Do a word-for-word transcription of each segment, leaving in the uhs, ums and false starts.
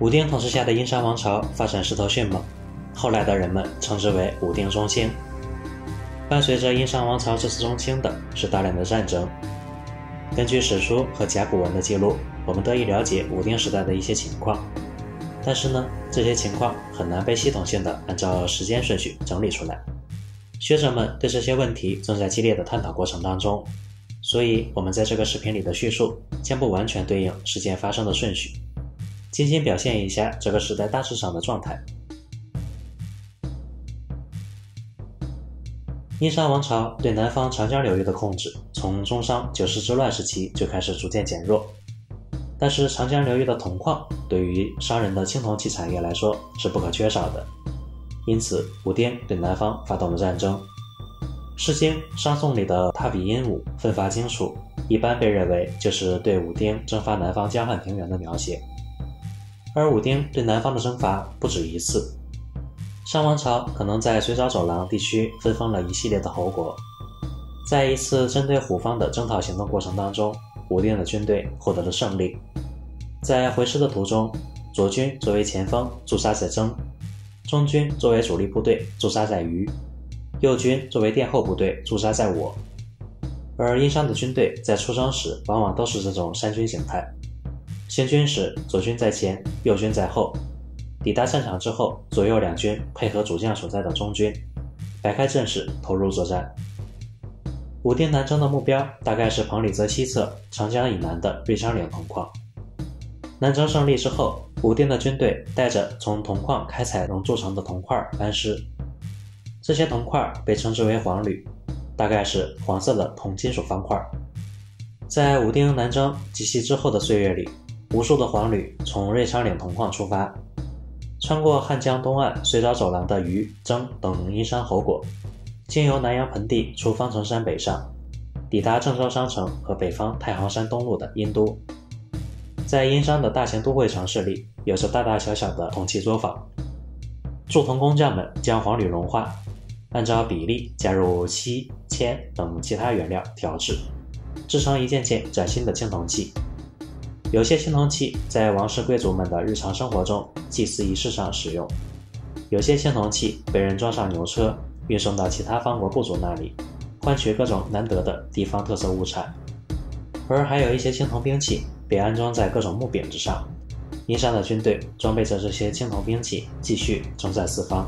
武丁统治下的殷商王朝发展势头迅猛，后来的人们称之为武丁中兴。伴随着殷商王朝这次中兴的是大量的战争。根据史书和甲骨文的记录，我们得以了解武丁时代的一些情况。但是呢，这些情况很难被系统性的按照时间顺序整理出来。学者们对这些问题正在激烈的探讨过程当中，所以我们在这个视频里的叙述将不完全对应事件发生的顺序，仅仅表现一下这个时代大致上的状态。殷商王朝对南方长江流域的控制从中商九世之乱时期就开始逐渐减弱，但是长江流域的铜矿对于商人的青铜器产业来说是不可缺少的，因此武丁对南方发动了战争。诗经·商颂里的他比殷武，奋发荆楚，一般被认为就是对武丁征伐南方江汉平原的描写。而武丁对南方的征伐不止一次，商王朝可能在水沼走廊地区分封了一系列的侯国。在一次针对虎方的征讨行动过程当中，武丁的军队获得了胜利。在回师的途中，左军作为前锋驻扎在征，中军作为主力部队驻扎在虞，右军作为殿后部队驻扎在我。而殷商的军队在出征时往往都是这种三军形态，行军时左军在前，右军在后，抵达战场之后，左右两军配合主将所在的中军，摆开阵势投入作战。武丁南征的目标大概是彭蠡泽西侧长江以南的瑞昌岭铜矿。南征胜利之后，武丁的军队带着从铜矿开采熔铸成的铜块班师，这些铜块被称之为黄铝，大概是黄色的铜金属方块。在武丁南征及其之后的岁月里，无数的黄铝从瑞昌岭铜矿出发，穿过汉江东岸水沼走廊的虞、征等殷商侯国，经由南阳盆地出方城山北上，抵达郑州商城和北方太行山东路的殷都。在殷商的大型都会城市里，有着大大小小的铜器作坊，铸铜工匠们将黄铝融化，按照比例加入漆、铅等其他原料调制，制成一件件崭新的青铜器。有些青铜器在王室贵族们的日常生活中祭祀仪式上使用，有些青铜器被人装上牛车运送到其他方国部族那里，换取各种难得的地方特色物产。而还有一些青铜兵器被安装在各种木柄之上，殷商的军队装备着这些青铜兵器继续征战四方。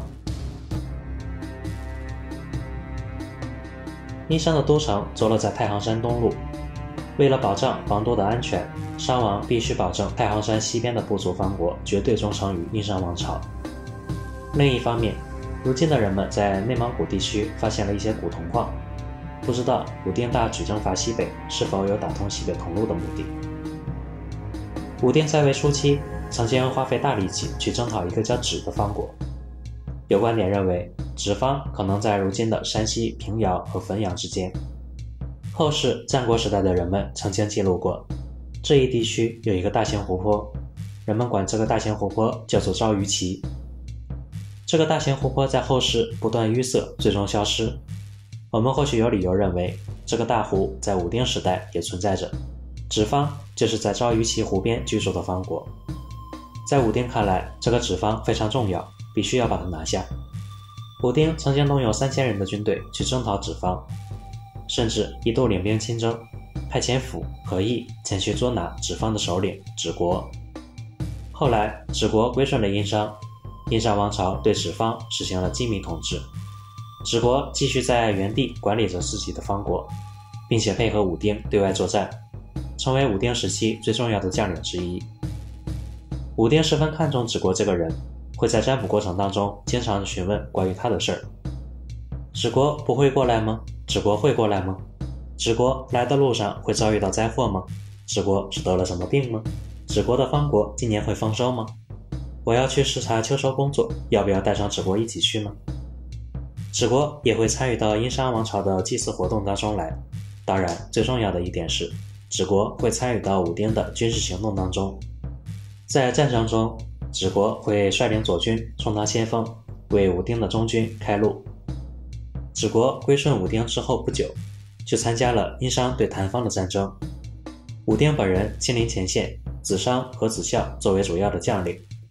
殷商的都城坐落在太行山东路，为了保障王都的安全，商王必须保证太行山西边的部族方国绝对忠诚于殷商王朝。另一方面，如今的人们在内蒙古地区发现了一些古铜矿，不知道武丁大举征伐西北是否有打通西北铜路的目的。武丁在位初期曾经花费大力气去征讨一个叫芷的方国，有观点认为芷方可能在如今的山西平遥和汾阳之间。后世战国时代的人们曾经记录过，这一地区有一个大型湖泊，人们管这个大型湖泊叫做昭鱼岐。这个大型湖泊在后世不断淤塞，最终消失。我们或许有理由认为，这个大湖在武丁时代也存在着，芷方就是在昭鱼岐湖边居住的方国。在武丁看来，这个芷方非常重要，必须要把它拿下。武丁曾经动用三千人的军队去征讨芷方，甚至一度领兵亲征，派遣府、何意前去捉拿芷方的首领芷国。后来芷国归顺了殷商，殷商王朝对芷方实行了机密统治，芷国继续在原地管理着自己的方国，并且配合武丁对外作战，成为武丁时期最重要的将领之一。武丁十分看重芷国这个人，会在占卜过程当中经常询问关于他的事儿。芷国不会过来吗？芷国会过来吗？芷国来的路上会遭遇到灾祸吗？芷国是得了什么病吗？芷国的方国今年会丰收吗？我要去视察秋收工作，要不要带上芷国一起去呢？芷国也会参与到殷商王朝的祭祀活动当中来。当然，最重要的一点是，芷国会参与到武丁的军事行动当中。在战争中，芷国会率领左军充当先锋，为武丁的中军开路。芷国归顺武丁之后不久，就参加了殷商对谭方的战争。武丁本人亲临前线，子商和子孝作为主要的将领，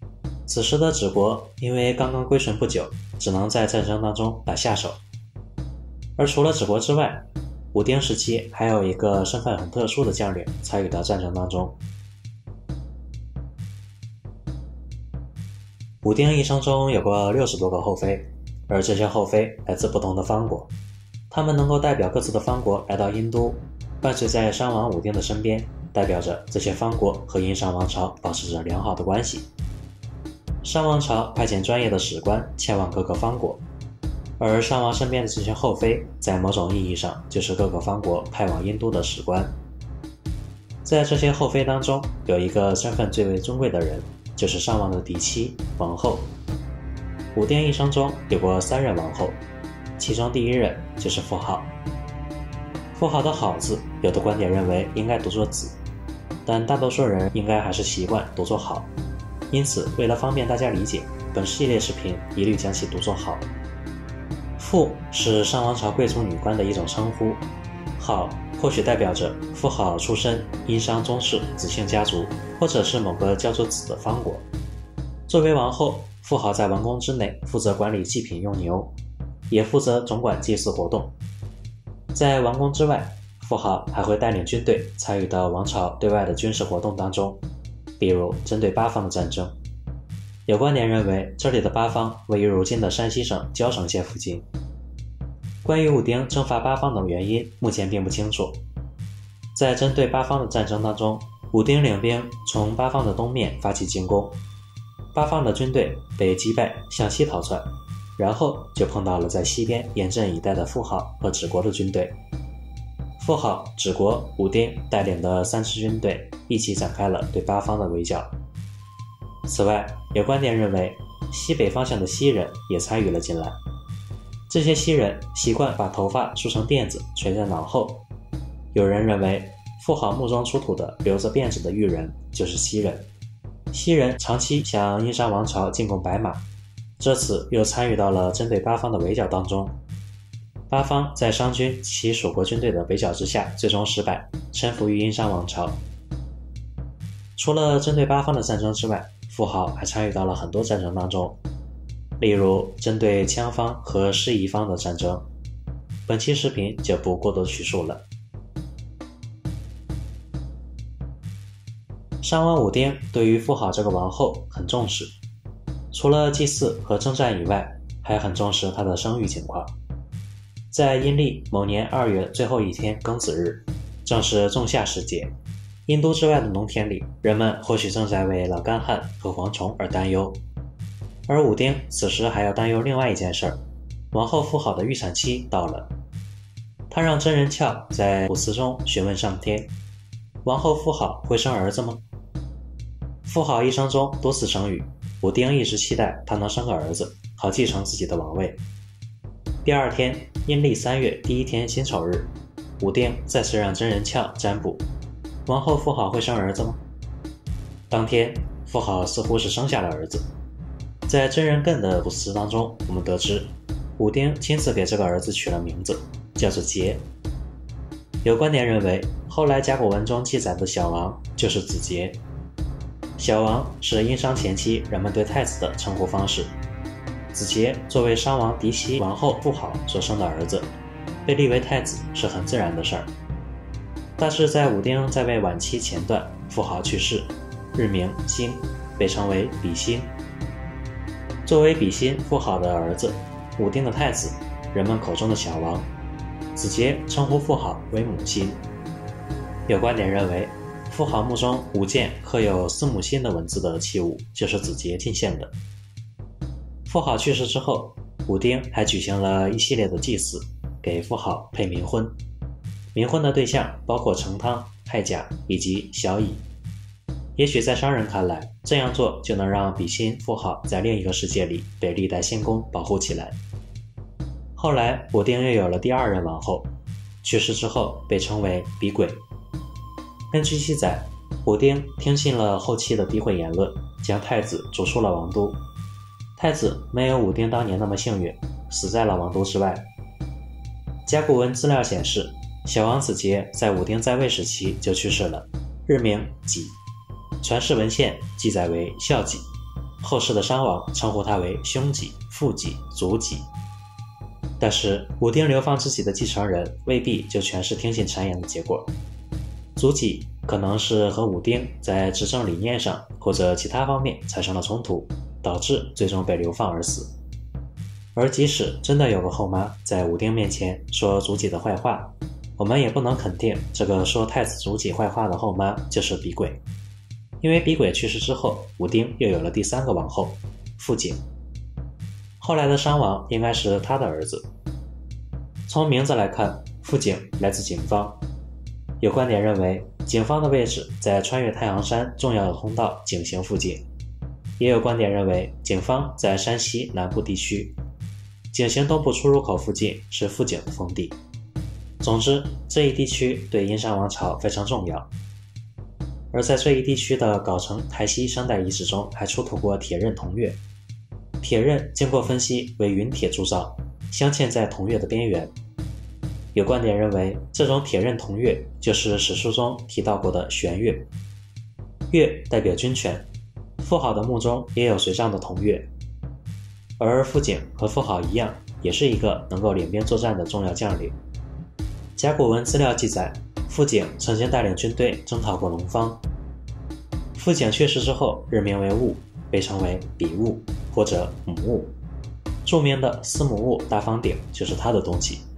此时的芷国因为刚刚归顺不久，只能在战争当中打下手。而除了芷国之外，武丁时期还有一个身份很特殊的将领参与到战争当中。武丁一生中有过六十多个后妃，而这些后妃来自不同的方国，他们能够代表各自的方国来到殷都，伴随在商王武丁的身边，代表着这些方国和殷商王朝保持着良好的关系。商王朝派遣专业的史官前往各个方国，而商王身边的这些后妃在某种意义上就是各个方国派往殷都的史官。在这些后妃当中，有一个身份最为尊贵的人，就是商王的嫡妻王后。武丁一生中有过三任王后，其中第一任就是妇好。妇好的好字，有的观点认为应该读作子，但大多数人应该还是习惯读作好，因此为了方便大家理解，本系列视频一律将其读作好。妇是商王朝贵族女官的一种称呼，好或许代表着妇好出身殷商宗室子姓家族，或者是某个叫做子的方国。作为王后，妇好在王宫之内负责管理祭品用牛，也负责总管祭祀活动。在王宫之外，妇好还会带领军队参与到王朝对外的军事活动当中，比如针对八方的战争。有观点认为，这里的八方位于如今的山西省交城县附近。关于武丁征伐八方的原因，目前并不清楚。在针对八方的战争当中，武丁领兵从八方的东面发起进攻，八方的军队被击败，向西逃窜，然后就碰到了在西边严阵以待的妇好和芷国的军队。妇好、芷国、武丁带领的三支军队一起展开了对八方的围剿。此外，有观点认为西北方向的西人也参与了进来。这些西人习惯把头发梳成辫子垂在脑后，有人认为妇好墓中出土的留着辫子的玉人就是西人。西人长期向殷商王朝进贡白马，这次又参与到了针对八方的围剿当中。八方在商军及蜀国军队的围剿之下最终失败，臣服于殷商王朝。除了针对八方的战争之外，妇好还参与到了很多战争当中，例如针对羌方和师夷方的战争。本期视频就不过多叙述了。商王武丁对于妇好这个王后很重视，除了祭祀和征战以外，还很重视她的生育情况。在阴历某年二月最后一天庚子日，正是仲夏时节，殷都之外的农田里，人们或许正在为老干旱和蝗虫而担忧。而武丁此时还要担忧另外一件事儿，王后妇好的预产期到了。他让真人俏在卜辞中询问上天，王后妇好会生儿子吗？妇好一生中多次生育，武丁一直期待他能生个儿子，好继承自己的王位。第二天，阴历三月第一天辛丑日，武丁再次让真人俏占卜，王后妇好会生儿子吗？当天，妇好似乎是生下了儿子。在真人艮的卜辞当中，我们得知武丁亲自给这个儿子取了名字，叫做桀。有观点认为，后来甲骨文中记载的小王就是子桀。小王是殷商前期人们对太子的称呼方式。子桀作为商王嫡妻王后妇好所生的儿子，被立为太子是很自然的事儿。但是在武丁在位晚期前段，妇好去世，日名辛，被称为比辛。作为比辛妇好的儿子，武丁的太子，人们口中的小王，子桀称呼妇好为母亲。有观点认为，妇好墓中五件刻有司母辛的文字的器物就是子桀进献的。妇好去世之后，武丁还举行了一系列的祭祀，给妇好配冥婚。冥婚的对象包括成汤、太甲以及小乙。也许在商人看来，这样做就能让比辛妇好在另一个世界里被历代先公保护起来。后来武丁又有了第二任王后，去世之后被称为比鬼。根据记载，武丁听信了后期的诋毁言论，将太子逐出了王都。太子没有武丁当年那么幸运，死在了王都之外。甲骨文资料显示，小王子桀在武丁在位时期就去世了，日名己，传世文献记载为孝己。 后世的商王称呼他为兄己、父己、族己。但是武丁流放自己的继承人未必就全是听信谗言的结果，族己可能是和武丁在执政理念上或者其他方面产生了冲突，导致最终被流放而死。而即使真的有个后妈在武丁面前说族己的坏话，我们也不能肯定这个说太子族己坏话的后妈就是比鬼，因为比鬼去世之后，武丁又有了第三个王后傅景，后来的商王应该是他的儿子。从名字来看，傅景来自景方，有观点认为景方的位置在穿越太行山重要的通道景行附近，也有观点认为景方在山西南部地区，景行东部出入口附近是傅景的封地。总之，这一地区对殷商王朝非常重要。而在这一地区的藁城台西商代遗址中还出土过铁刃铜钺，铁刃经过分析为陨铁铸造，镶嵌在铜钺的边缘。有观点认为这种铁刃铜钺就是史书中提到过的玄钺，钺代表军权，妇好的墓中也有随葬的铜钺。而傅景和妇好一样，也是一个能够领兵作战的重要将领。甲骨文资料记载，傅景曾经带领军队征讨过龙方。傅景去世之后日名为戊，被称为比戊或者母戊，著名的司母戊大方鼎就是他的东西。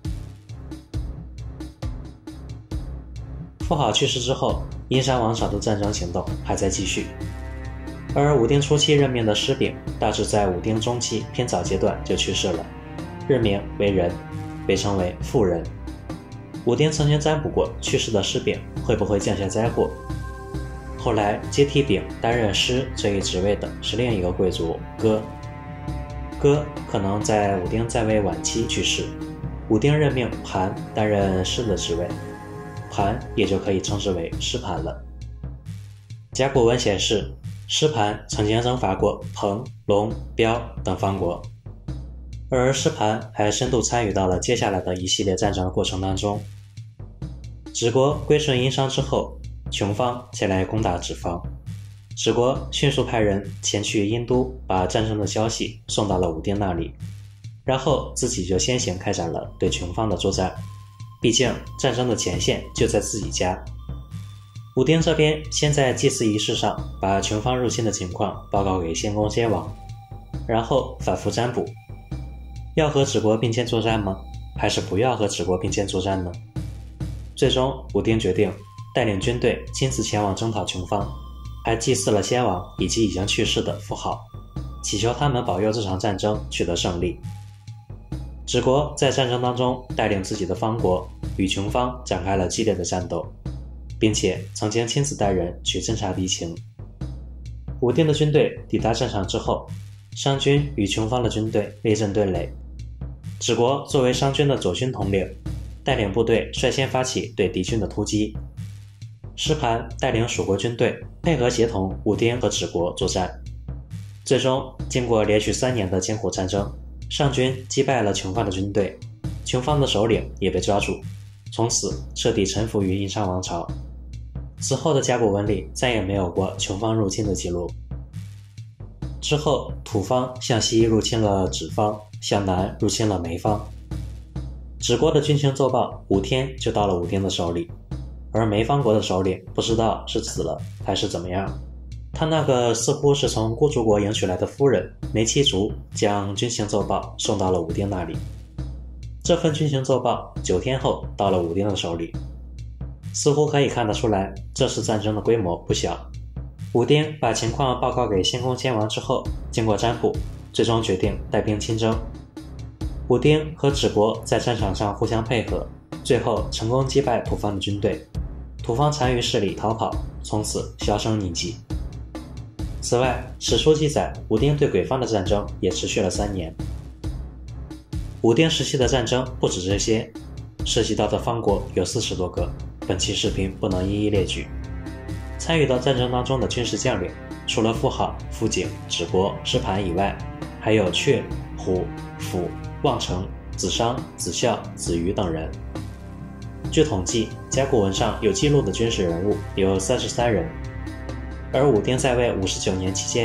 妇好去世之后，殷商王朝的战争行动还在继续，而武丁初期任命的师秉大致在武丁中期偏早阶段就去世了，日名为仁，被称为妇仁。武丁曾经占卜过去世的师秉会不会降下灾祸，后来接替秉担任师这一职位的是另一个贵族哥，哥可能在武丁在位晚期去世，武丁任命盘担任师的职位，盘也就可以称之为师盘了。甲骨文显示，师盘曾经征伐过彭、龙、彪等方国，而师盘还深度参与到了接下来的一系列战争的过程当中。芷国归顺殷商之后，琼方前来攻打芷方，芷国迅速派人前去殷都，把战争的消息送到了武丁那里，然后自己就先行开展了对琼方的作战，毕竟战争的前线就在自己家。武丁这边先在祭祀仪式上把琼方入侵的情况报告给先公先王，然后反复占卜，要和芷国并肩作战吗？还是不要和芷国并肩作战呢？最终武丁决定带领军队亲自前往征讨琼方，还祭祀了先王以及已经去世的妇好，祈求他们保佑这场战争取得胜利。芷国在战争当中带领自己的方国与琼方展开了激烈的战斗，并且曾经亲自带人去侦察敌情。武丁的军队抵达战场之后，商军与琼方的军队列阵对垒，芷国作为商军的左军统领，带领部队率先发起对敌军的突击。师盘带领蜀国军队配合协同武丁和芷国作战，最终经过连续三年的艰苦战争，上军击败了琼方的军队，琼方的首领也被抓住，从此彻底臣服于殷商王朝。此后的甲骨文里再也没有过琼方入侵的记录。之后土方向西入侵了芷方，向南入侵了梅方。芷国的军情奏报五天就到了武丁的手里，而梅方国的首领不知道是死了还是怎么样，他那个似乎是从孤竹国迎娶来的夫人梅七竹将军情奏报送到了武丁那里。这份军情奏报九天后到了武丁的手里，似乎可以看得出来这次战争的规模不小。武丁把情况报告给先公先王之后，经过占卜，最终决定带兵亲征。武丁和芷国在战场上互相配合，最后成功击败土方的军队，土方残余势力逃跑，从此销声匿迹。此外，史书记载武丁对鬼方的战争也持续了三年。武丁时期的战争不止这些，涉及到的方国有四十多个，本期视频不能一一列举。参与到战争当中的军事将领，除了妇好、傅景、芷国、师盘以外，还有阙、虎、辅、望成、子商、子孝、子瑜等人。据统计，甲骨文上有记录的军事人物有三十三人，而武丁在位五十九年期间，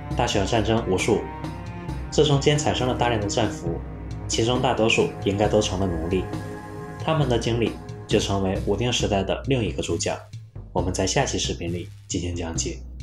大小战争无数，这中间产生了大量的战俘，其中大多数应该都成了奴隶，他们的经历就成为武丁时代的另一个主角。我们在下期视频里进行讲解。